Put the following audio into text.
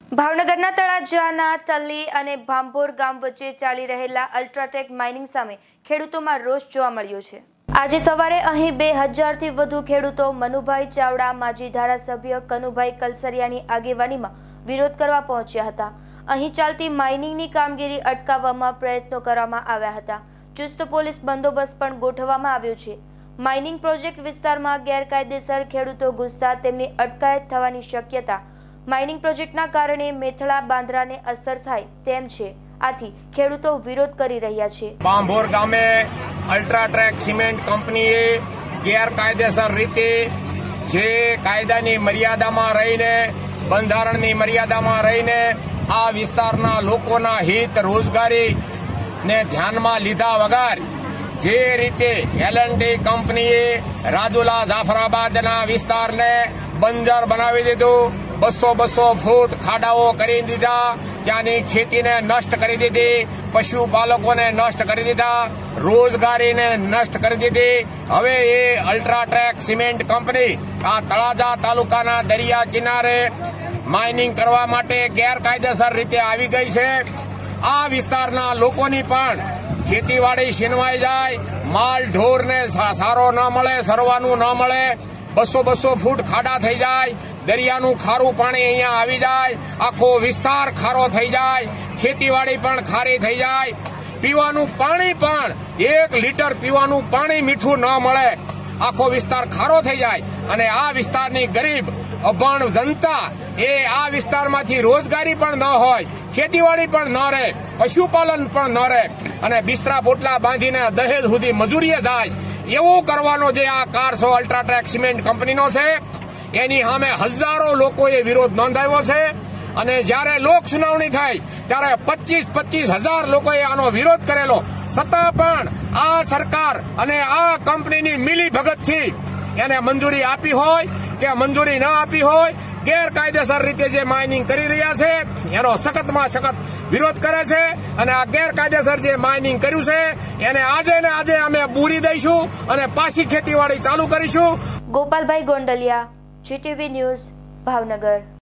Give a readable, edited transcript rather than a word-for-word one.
ભાવનગરના તળાજાના તલ્લી અને ભાંભોર ગામ વચ્ચે ચાલી રહેલા અલ્ટ્રાટેક માઇનિંગ સામે ખેડૂતોમાં રોષ જોવા મળ્યો છે। આજે સવારે અહીં 2000થી વધુ ખેડૂતો મનુભાઈ ચાવડા, માજી ધારાસભ્ય કનુભાઈ કલસરિયાની આગેવાનીમાં વિરોધ કરવા પહોંચ્યા હતા। અહીં ચાલતી માઇનિંગની કામગીરી અટકાવવામાં પ્રયત્નો કરવામાં આવ્યા હતા। ચુસ્ત પોલીસ બંદોબસ્ત પણ ગોઠવવામાં આવ્યો છે। માઇનિંગ પ્રોજેક્ટ વિસ્તારમાં ગેરકાયદેસર ખેડૂતો ઘૂસતા તેમની અટકાયત થવાની શક્યતા માઇનિંગ પ્રોજેક્ટના કારણે મેથળા બાંદ્રાને અસર થાય તેમ છે। આથી ખેડૂતો વિરોધ કરી રહ્યા છે। ભાંભોર ગામે અલ્ટ્રાટેક સિમેન્ટ કંપનીએ ગેરકાયદેસર રીતે જે કાયદાની મર્યાદામાં રહીને, બંધારણની મર્યાદામાં રહીને આ વિસ્તારના લોકોના હિત રોજગારી ને ધ્યાનમાં લીધા વગર જે રીતે L&T કંપનીએ રાજુલા જાફરાબાદના વિસ્તારને બંજર બનાવી દીધું, 200 ફૂટ ખાડાઓ કરી દીધા, ત્યાંની ખેતીને નષ્ટ કરી દીધી, પશુપાલકોને નષ્ટ કરી દીધા, રોજગારીને નષ્ટ કરી દીધી। હવે એ અલ્ટ્રાટેક સિમેન્ટ કંપની આ તળાજા તાલુકાના દરિયા કિનારે માઇનિંગ કરવા માટે ગેરકાયદેસર રીતે આવી ગઈ છે। આ વિસ્તારના લોકોની પણ ખેતીવાડી છીનવાઈ જાય, માલ ઢોરને સારો ન મળે, સરવાનું ન મળે, 200 ફૂટ ખાડા થઈ જાય, દરિયાનું ખારું પાણી અહીંયા આવી જાય, આખો વિસ્તાર ખારો થઈ જાય, ખેતીવાડી પણ ખારી થઈ જાય, પીવાનું પાણી પણ 1 લીટર પીવાનું પાણી મીઠું ન મળે, આખો વિસ્તાર ખારો થઈ જાય। અને આ વિસ્તારની ગરીબ અભણ જનતા એ આ વિસ્તારમાંથી રોજગારી પણ ન હોય, ખેતીવાડી પણ ન રહે, પશુપાલન પણ ન રહે અને બિસ્તરા પોટલા બાંધીને દહેજ સુધી મજૂરીએ જાય, એવું કરવાનો જે આ કારસો અલ્ટ્રાટેક સિમેન્ટ કંપનીનો છે એની સામે હજારો લોકોએ વિરોધ નોંધાવ્યો છે। અને જ્યારે લોક સુનાવણી થઈ ત્યારે 25,000 લોકોએ આનો વિરોધ કરેલો, છતાં પણ આ સરકાર અને આ કંપનીની મિલી ભગતથી એને મંજૂરી આપી હોય કે મંજૂરી ન આપી હોય, ગેરકાયદેસર રીતે જે માઇનિંગ કરી રહ્યા છે એનો સખતમાં સખત વિરોધ કરે છે। અને આ ગેરકાયદેસર જે માઇનિંગ કર્યું છે એને આજે ને આજે અમે બૂરી દઈશું અને પાછી ખેતીવાડી ચાલુ કરીશું। Gopalbhai Gondaliya, GTV news, Bhavnagar.